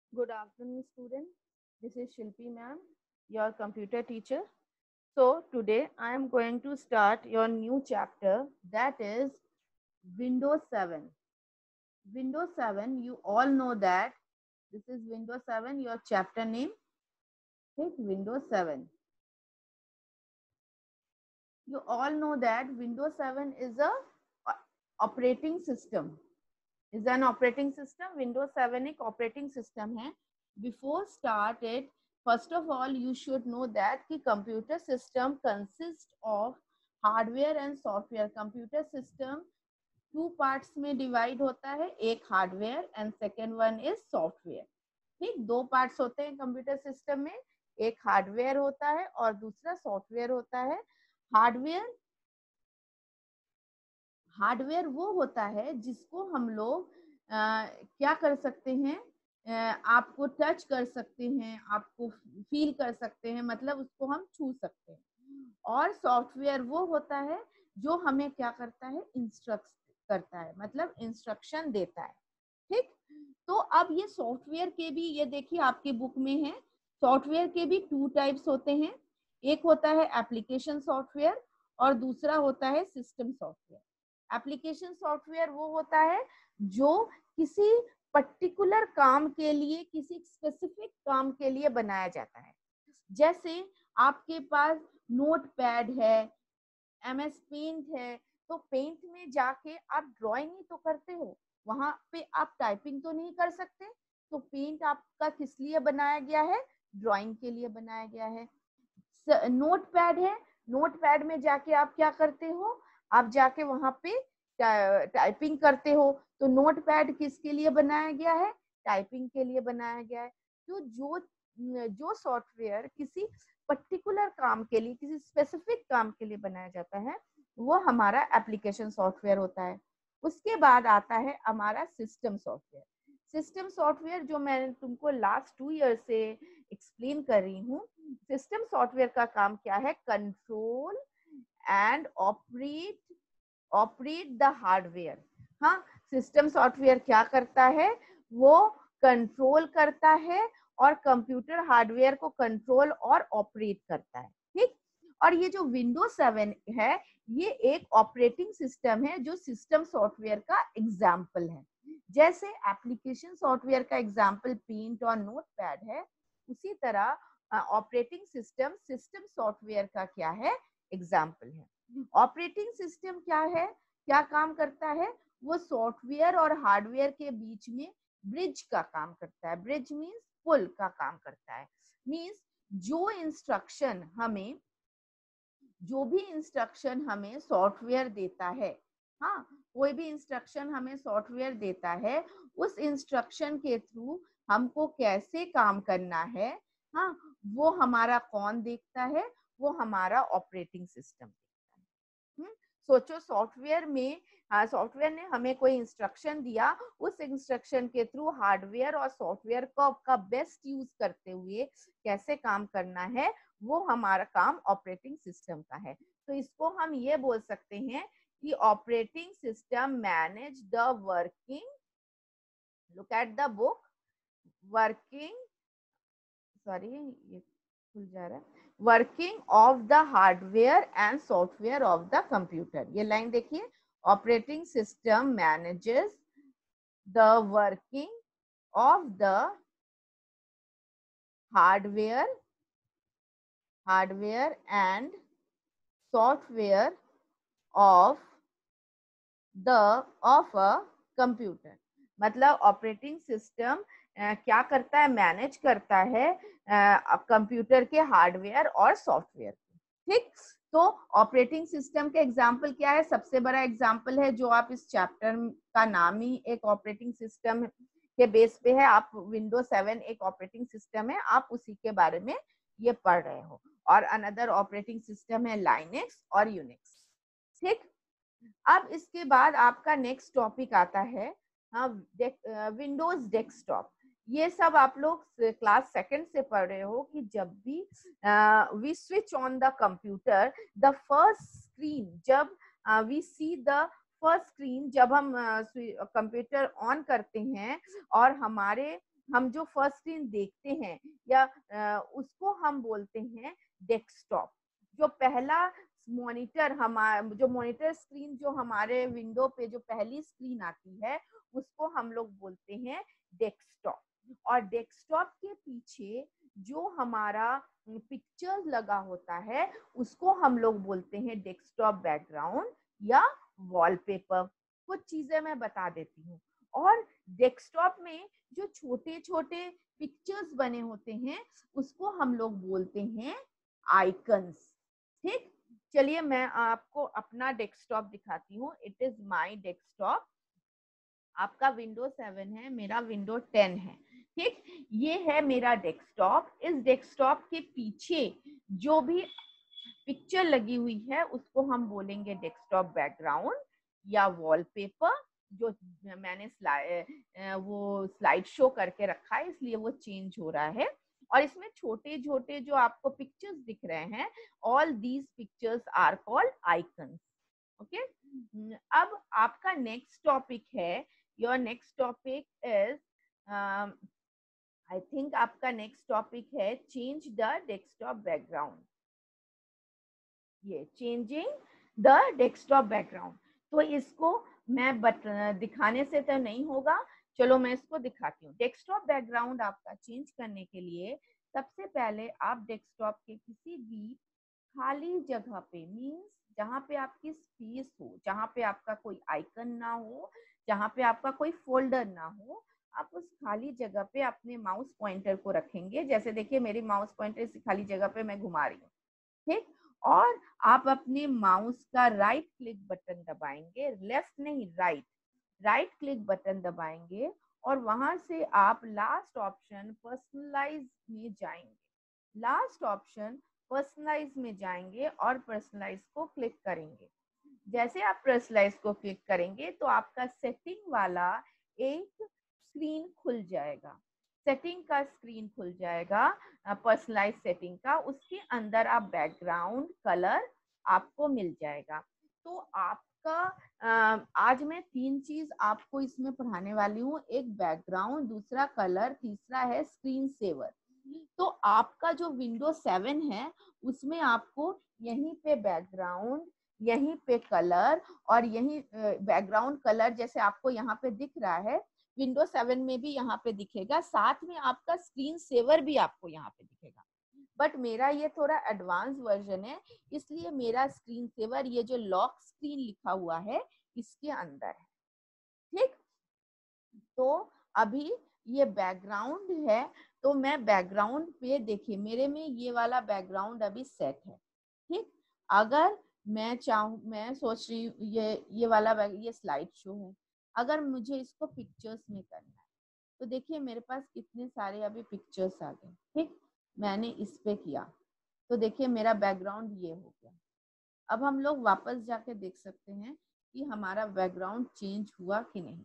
Good afternoon, students. This is Shilpi ma'am, your computer teacher. So today I am going to start your new chapter, that is Windows 7. Windows 7, you all know that this is Windows 7, your chapter name is Windows 7. You all know that Windows 7 is a operating system. Is an operating system. Windows 7 एक operating system है. Before start it, first of all you should know that कि computer system consists of hardware and software. Computer system two parts में divide होता है, एक hardware and second one is software. ठीक, दो parts होते हैं computer system में, एक hardware होता है और दूसरा software होता है. हार्डवेयर वो होता है जिसको हम लोग क्या कर सकते हैं, आपको टच कर सकते हैं, आपको फील कर सकते हैं, मतलब उसको हम छू सकते हैं. और सॉफ्टवेयर वो होता है जो हमें क्या करता है, इंस्ट्रक्ट करता है, मतलब इंस्ट्रक्शन देता है. ठीक, तो अब ये सॉफ्टवेयर के भी, ये देखिए आपके बुक में है, सॉफ्टवेयर के भी टू टाइप्स होते हैं. एक होता है एप्लीकेशन सॉफ्टवेयर और दूसरा होता है सिस्टम सॉफ्टवेयर. एप्लीकेशन सॉफ्टवेयर वो होता है जो किसी पर्टिकुलर काम के लिए, किसी स्पेसिफिक काम के लिए बनाया जाता है. जैसे आपके पास नोटपैड है, MS पेंट है, तो पेंट में जाके आप ड्राइंग ही तो करते हो, वहां पे आप टाइपिंग तो नहीं कर सकते. तो पेंट आपका किस लिए बनाया गया है, ड्राइंग के लिए बनाया गया है. नोटपैड है, नोटपैड में जाके आप क्या करते हो, आप जाके वहां पे टाइपिंग करते हो. तो नोटपैड किसके लिए बनाया गया है, टाइपिंग के लिए बनाया गया है. तो जो सॉफ्टवेयर किसी पर्टिकुलर काम के लिए, किसी स्पेसिफिक काम के लिए बनाया जाता है, वो हमारा एप्लीकेशन सॉफ्टवेयर होता है. उसके बाद आता है हमारा सिस्टम सॉफ्टवेयर. सिस्टम सॉफ्टवेयर जो मैं तुमको लास्ट 2 ईयर से एक्सप्लेन कर रही हूँ. सिस्टम सॉफ्टवेयर का काम क्या है, control and operate the hardware. हाँ, सिस्टम सॉफ्टवेयर क्या करता है, वो कंट्रोल करता है और कंप्यूटर हार्डवेयर को कंट्रोल और ऑपरेट करता है. ठीक, और ये जो विंडोज 7 है, ये एक ऑपरेटिंग सिस्टम है जो सिस्टम सॉफ्टवेयर का एग्जाम्पल है. जैसे एप्लीकेशन सॉफ्टवेयर का एग्जाम्पल पेंट और नोटपैड है, उसी तरह ऑपरेटिंग सिस्टम सिस्टम सॉफ्टवेयर का क्या है, एग्जाम्पल है. ऑपरेटिंग सिस्टम क्या है, क्या काम करता है, वो सॉफ्टवेयर और हार्डवेयर के बीच में ब्रिज का काम करता है. ब्रिज मीन्स पुल का काम करता है. मीन्स जो भी इंस्ट्रक्शन हमें सॉफ्टवेयर देता है, हाँ, कोई भी इंस्ट्रक्शन हमें सॉफ्टवेयर देता है, उस इंस्ट्रक्शन के थ्रू हमको कैसे काम करना है, हाँ, वो हमारा कौन देखता है, वो हमारा ऑपरेटिंग सिस्टम देखता है. सोचो सॉफ्टवेयर ने हमें कोई इंस्ट्रक्शन दिया, उस इंस्ट्रक्शन के थ्रू हार्डवेयर और सॉफ्टवेयर का बेस्ट यूज करते हुए कैसे काम करना है, वो हमारा काम ऑपरेटिंग सिस्टम का है. तो इसको हम ये बोल सकते हैं कि operating system manage the working, look at the book, working, sorry ये खुल जा रहा है, working of the hardware and software of the computer. ये लाइन देखिए, operating system manages the working of the hardware and software of a computer. मतलब operating system क्या करता है, मैनेज करता है कंप्यूटर के हार्डवेयर और सॉफ्टवेयर. ठीक, तो ऑपरेटिंग सिस्टम के एग्जाम्पल क्या है, सबसे बड़ा एग्जाम्पल है जो आप इस चैप्टर का नाम ही एक ऑपरेटिंग सिस्टम के बेस पे है. आप विंडोज 7 एक ऑपरेटिंग सिस्टम है, आप उसी के बारे में ये पढ़ रहे हो. और अनदर ऑपरेटिंग सिस्टम है लाइनेक्स और यूनिक्स. ठीक, अब इसके बाद आपका नेक्स्ट टॉपिक आता है विंडोज डेस्कटॉप. ये सब आप लोग क्लास सेकंड से पढ़ रहे हो कि जब भी we switch on the computer, the first screen, जब we see the first screen, जब हम कंप्यूटर ऑन करते हैं और हमारे हम जो फर्स्ट स्क्रीन देखते हैं या उसको हम बोलते हैं डेस्कटॉप। जो पहला मॉनिटर हमारा जो मॉनिटर स्क्रीन जो हमारे विंडो पे जो पहली स्क्रीन आती है उसको हम लोग बोलते हैं डेस्कटॉप। और डेस्कटॉप के पीछे जो हमारा पिक्चर्स लगा होता है उसको हम लोग बोलते हैं डेस्कटॉप बैकग्राउंड या वॉलपेपर। कुछ चीजें मैं बता देती हूँ। और डेस्कटॉप में जो छोटे छोटे पिक्चर्स बने होते हैं उसको हम लोग बोलते हैं आइकन्स। ठीक, चलिए मैं आपको अपना डेस्कटॉप दिखाती हूँ। It is my desktop. आपका विंडो 7 है, मेरा विंडो 10 है। ठीक, ये है मेरा डेस्कटॉप। इस डेस्कटॉप के पीछे जो भी पिक्चर लगी हुई है उसको हम बोलेंगे डेस्कटॉप बैकग्राउंड या वॉलपेपर। जो मैंने वो स्लाइड शो करके रखा है इसलिए वो चेंज हो रहा है। और इसमें छोटे छोटे जो आपको पिक्चर्स दिख रहे हैं, all these pictures are called icons. Okay, अब आपका नेक्स्ट टॉपिक है, your next topic is, I think आपका नेक्स्ट टॉपिक है चेंज द डेस्कटॉप बैकग्राउंड। ये चेंजिंग द डेस्कटॉप बैकग्राउंड। तो इसको मैं दिखाने से तो नहीं होगा, चलो मैं इसको दिखाती हूँ। डेस्कटॉप बैकग्राउंड आपका चेंज करने के लिए सबसे पहले आप डेस्कटॉप के किसी भी खाली जगह पे, मीन्स जहाँ पे आपकी स्पेस हो, जहाँ पे आपका कोई आइकन ना हो, जहाँ पे आपका कोई फोल्डर ना हो, आप उस खाली जगह पे अपने माउस पॉइंटर को रखेंगे। जैसे देखिए मेरी माउस पॉइंटर इस खाली जगह पे मैं घुमा रही हूँ। ठीक, और आप अपने माउस का राइट क्लिक बटन दबाएंगे, लेफ्ट नहीं राइट, राइट क्लिक बटन दबाएंगे और वहां से आप लास्ट ऑप्शन पर्सनलाइज में जाएंगे। लास्ट ऑप्शन पर्सनलाइज में जाएंगे और पर्सनलाइज को क्लिक करेंगे। जैसे आप पर्सनलाइज को क्लिक करेंगे तो आपका सेटिंग वाला एक स्क्रीन खुल जाएगा। सेटिंग का स्क्रीन खुल जाएगा, पर्सनलाइज सेटिंग का। उसके अंदर आप बैकग्राउंड कलर आपको मिल जाएगा। तो आपका आज मैं 3 चीज आपको इसमें पढ़ाने वाली हूँ। एक बैकग्राउंड, दूसरा कलर, तीसरा है स्क्रीन सेवर। तो आपका जो विंडो 7 है उसमें आपको यहीं पे बैकग्राउंड, यहीं पे कलर और यहीं बैकग्राउंड कलर जैसे आपको यहाँ पे दिख रहा है, विंडो 7 में भी यहाँ पे दिखेगा। साथ में आपका स्क्रीन सेवर भी आपको यहाँ पे दिखेगा। बट मेरा ये थोड़ा एडवांस वर्जन है इसलिए मेरा स्क्रीन सेवर ये जो लॉक स्क्रीन लिखा हुआ है इसके अंदर है। ठीक, तो अभी ये बैकग्राउंड है। तो मैं बैकग्राउंड पे देखिए मेरे में ये वाला बैकग्राउंड अभी सेट है। ठीक, अगर मैं चाहूँ, मैं सोच रही हूँ ये वाला ये स्लाइड शो है, अगर मुझे इसको पिक्चर्स में करना है तो देखिए मेरे पास कितने सारे अभी पिक्चर्स आ गए। ठीक, मैंने इस पे किया तो देखिए मेरा बैकग्राउंड ये हो गया। अब हम लोग वापस जाके देख सकते हैं कि हमारा बैकग्राउंड चेंज हुआ कि नहीं।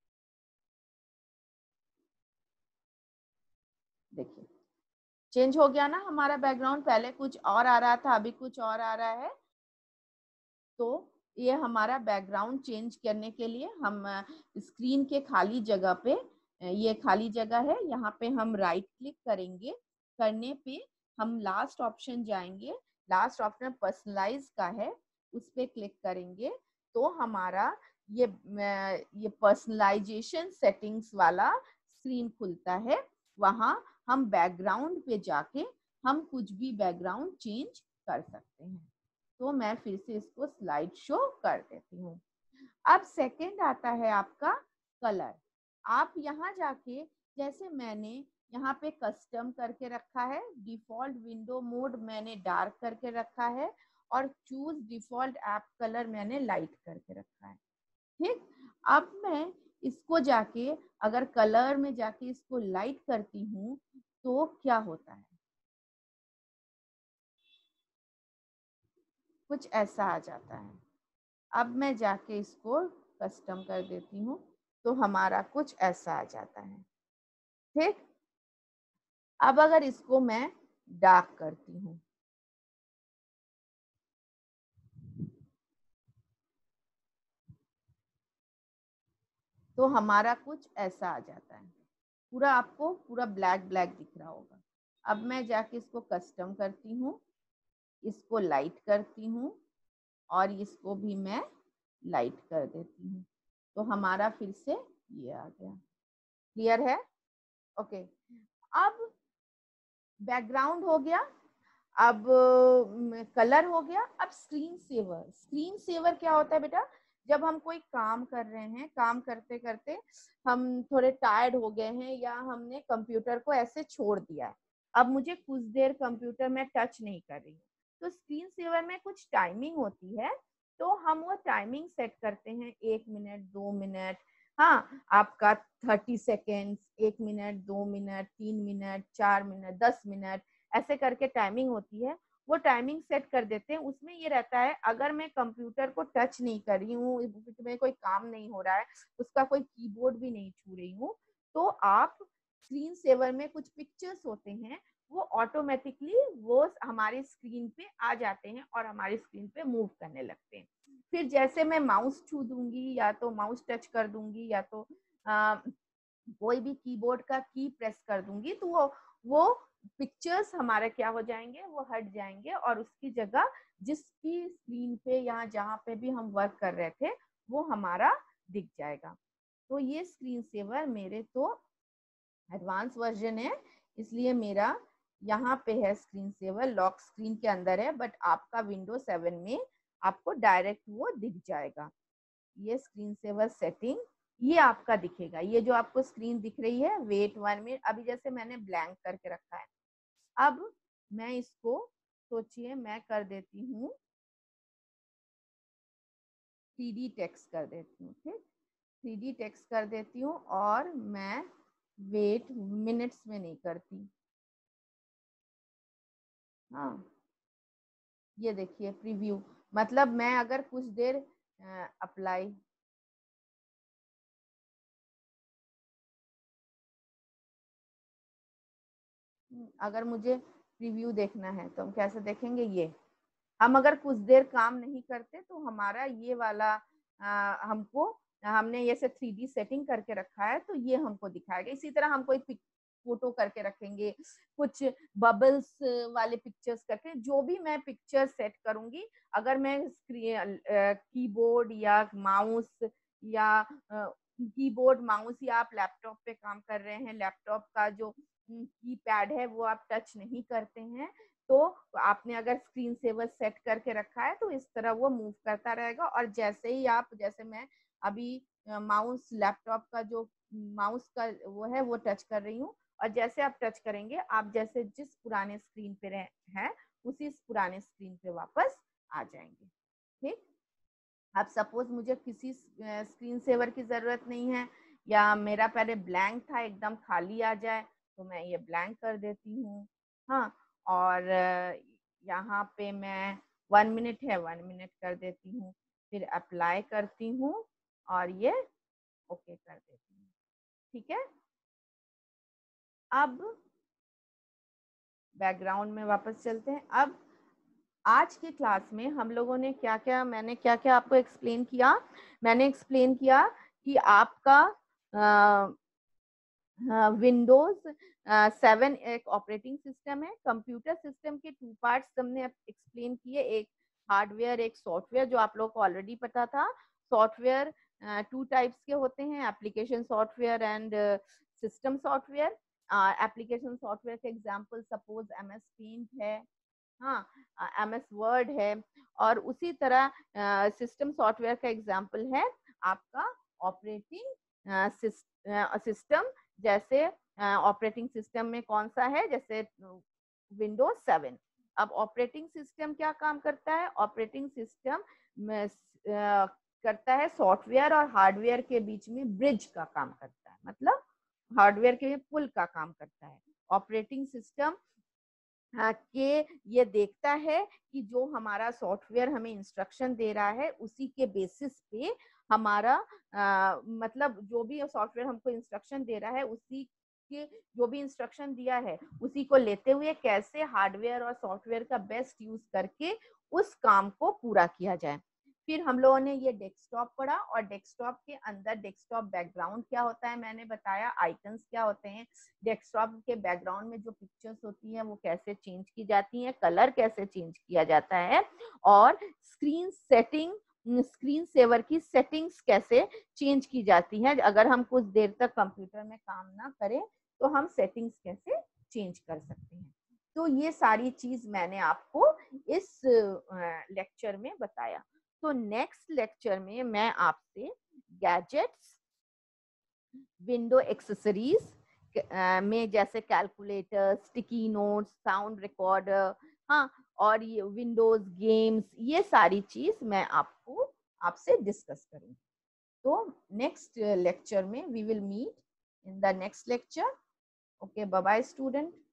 देखिए चेंज हो गया ना हमारा बैकग्राउंड, पहले कुछ और आ रहा था अभी कुछ और आ रहा है। तो ये हमारा बैकग्राउंड चेंज करने के लिए हम स्क्रीन के खाली जगह पे, ये खाली जगह है, यहाँ पे हम राइट क्लिक करेंगे। करने पे हम लास्ट ऑप्शन जाएंगे, लास्ट ऑप्शन पर्सनलाइज का है, उस पे क्लिक करेंगे तो हमारा ये पर्सनलाइजेशन सेटिंग्स वाला स्क्रीन खुलता है। वहाँ हम बैकग्राउंड पे जाके हम कुछ भी बैकग्राउंड चेंज कर सकते हैं। तो मैं फिर से इसको स्लाइड शो कर देती हूँ। अब सेकंड आता है आपका कलर। आप यहाँ जाके, जैसे मैंने यहाँ पे कस्टम करके रखा है, डिफॉल्ट विंडो मोड मैंने डार्क करके रखा है और चूज डिफॉल्ट ऐप कलर मैंने लाइट करके रखा है। ठीक, अब मैं इसको जाके अगर कलर में जाके इसको लाइट करती हूँ तो क्या होता है, कुछ ऐसा आ जाता है। अब मैं जाके इसको कस्टम कर देती हूँ तो हमारा कुछ ऐसा आ जाता है। ठीक, अब अगर इसको मैं डार्क करती हूँ तो हमारा कुछ ऐसा आ जाता है। पूरा आपको पूरा ब्लैक ब्लैक दिख रहा होगा। अब मैं जाके इसको कस्टम करती हूँ, इसको लाइट करती हूँ और इसको भी मैं लाइट कर देती हूँ, तो हमारा फिर से ये आ गया। क्लियर है? ओके। अब बैकग्राउंड हो गया, अब कलर हो गया। अब स्क्रीन सेवर। स्क्रीन सेवर क्या होता है बेटा? जब हम कोई काम कर रहे हैं, काम करते करते हम थोड़े टायर्ड हो गए हैं या हमने कंप्यूटर को ऐसे छोड़ दिया है, अब मुझे कुछ देर कंप्यूटर में टच नहीं कर रही हूँ, तो स्क्रीन सेवर में कुछ टाइमिंग होती है, तो हम वो टाइमिंग सेट करते हैं 1 मिनट 2 मिनट, हाँ आपका 30 second, 1 minute 2 minute 3 minute 4 minute 10 minute, ऐसे करके टाइमिंग होती है। वो टाइमिंग सेट कर देते हैं। उसमें ये रहता है अगर मैं कंप्यूटर को टच नहीं कर रही हूँ, में कोई काम नहीं हो रहा है, उसका कोई कीबोर्ड भी नहीं छू रही हूँ, तो आप स्क्रीन सेवर में कुछ पिक्चर्स होते हैं, वो ऑटोमेटिकली वो हमारी स्क्रीन पे आ जाते हैं और हमारी स्क्रीन पे मूव करने लगते हैं। फिर जैसे मैं माउस छू दूंगी या तो माउस टच कर दूंगी या तो कोई भी कीबोर्ड का की प्रेस कर दूंगी, तो वो पिक्चर्स हमारे क्या हो जाएंगे, वो हट जाएंगे और उसकी जगह जिसकी स्क्रीन पे या जहाँ पे भी हम वर्क कर रहे थे वो हमारा दिख जाएगा। तो ये स्क्रीन सेवर मेरे तो एडवांस वर्जन है, इसलिए मेरा यहाँ पे है स्क्रीन सेवर, लॉक स्क्रीन के अंदर है, बट आपका विंडोज 7 में आपको डायरेक्ट वो दिख जाएगा। ये स्क्रीन सेवर सेटिंग ये आपका दिखेगा। ये जो आपको स्क्रीन दिख रही है, वेट 1 मिनट, अभी जैसे मैंने ब्लैंक करके रखा है, अब मैं इसको सोचिए मैं कर देती हूँ 3D टेक्स्ट कर देती हूँ, ठीक, 3D टेक्स्ट कर देती हूँ और मैं वेट मिनट्स में नहीं करती। हाँ, ये देखिए प्रीव्यू, मतलब मैं अगर कुछ देर अप्लाई, अगर मुझे प्रीव्यू देखना है तो हम कैसे देखेंगे? ये हम अगर कुछ देर काम नहीं करते तो हमारा ये वाला हमको, हमने ये से 3D सेटिंग करके रखा है तो ये हमको दिखाएगा। इसी तरह हम कोई फोटो करके रखेंगे, कुछ बबल्स वाले पिक्चर्स करके, जो भी मैं पिक्चर सेट करूंगी, अगर मैं कीबोर्ड या माउस या कीबोर्ड माउस या आप लैपटॉप पे काम कर रहे हैं, लैपटॉप का जो की पैड है वो आप टच नहीं करते हैं, तो आपने अगर स्क्रीन सेवर सेट करके रखा है तो इस तरह वो मूव करता रहेगा। और जैसे ही आप, जैसे मैं अभी माउस, लैपटॉप का जो माउस का वो है वो टच कर रही हूँ, और जैसे आप टच करेंगे आप जैसे जिस पुराने स्क्रीन पे हैं उसी पुराने स्क्रीन पे वापस आ जाएंगे। ठीक, अब सपोज मुझे किसी स्क्रीन सेवर की जरूरत नहीं है या मेरा पहले ब्लैंक था, एकदम खाली आ जाए, तो मैं ये ब्लैंक कर देती हूँ। हाँ, और यहाँ पे मैं 1 मिनट है, 1 मिनट कर देती हूँ, फिर अप्लाई करती हूँ और ये ओके कर देती हूँ। ठीक है, अब बैकग्राउंड में वापस चलते हैं। अब आज की क्लास में हम लोगों ने क्या क्या, मैंने क्या क्या आपको एक्सप्लेन किया? मैंने एक्सप्लेन किया कि आपका विंडोज 7 एक ऑपरेटिंग सिस्टम है। कंप्यूटर सिस्टम के 2 पार्ट्स हमने एक्सप्लेन किए, एक हार्डवेयर एक सॉफ्टवेयर, जो आप लोग को ऑलरेडी पता था। सॉफ्टवेयर 2 टाइप्स के होते हैं, application software and system software. Application software के एग्जांपल सपोज MS पेंट है, हाँ, MS वर्ड है, और उसी तरह सिस्टम सॉफ्टवेयर का एग्जांपल है आपका ऑपरेटिंग सिस्टम। जैसे ऑपरेटिंग सिस्टम में कौन सा है, जैसे विंडोज 7। अब ऑपरेटिंग सिस्टम क्या काम करता है? ऑपरेटिंग सिस्टम करता है सॉफ्टवेयर और हार्डवेयर के बीच में ब्रिज का काम करता है, मतलब हार्डवेयर के पुल का काम करता है। ऑपरेटिंग सिस्टम के ये देखता है कि जो हमारा सॉफ्टवेयर हमें इंस्ट्रक्शन दे रहा है उसी के बेसिस पे हमारा मतलब जो भी सॉफ्टवेयर हमको इंस्ट्रक्शन दे रहा है उसी के, जो भी इंस्ट्रक्शन दिया है उसी को लेते हुए कैसे हार्डवेयर और सॉफ्टवेयर का बेस्ट यूज करके उस काम को पूरा किया जाए। फिर हम लोगों ने ये डेस्कटॉप पढ़ा, और डेस्कटॉप के अंदर डेस्कटॉप बैकग्राउंड क्या होता है मैंने बताया, आइकन्स क्या होते हैं, डेस्कटॉप के बैकग्राउंड में जो पिक्चर्स होती हैं वो कैसे चेंज की जाती हैं, कलर कैसे चेंज किया जाता है, और स्क्रीन सेटिंग, स्क्रीन सेवर की सेटिंग्स कैसे चेंज की जाती हैं। अगर हम कुछ देर तक कंप्यूटर में काम ना करें तो हम सेटिंग्स कैसे चेंज कर सकते हैं। तो ये सारी चीज मैंने आपको इस लेक्चर में बताया। तो नेक्स्ट लेक्चर में मैं आपसे गैजेट्स, विंडो एक्सेसरीज में जैसे calculator, sticky notes, sound recorder, हाँ, और ये विंडोज गेम्स, ये सारी चीज मैं आपको आपसे डिस्कस करूंगी। तो नेक्स्ट लेक्चर में we will meet in the next lecture. Okay, bye bye student.